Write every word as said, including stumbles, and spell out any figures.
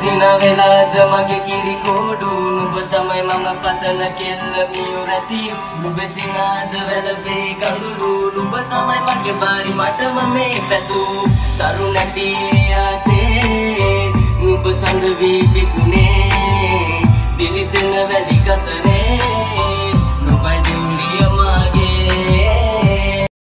සිනා වෙලාද මගේ කිරි කෝඩු නුඹ තමයි මම පතන කෙල්ල මියු රැතියු නුඹ සිනාද වැළපේ කඳුළු නුඹ තමයි මගේ බාරි මටම මේ පැතු තරු නැටි ආසේ නුඹ සඳ වී පිපුනේ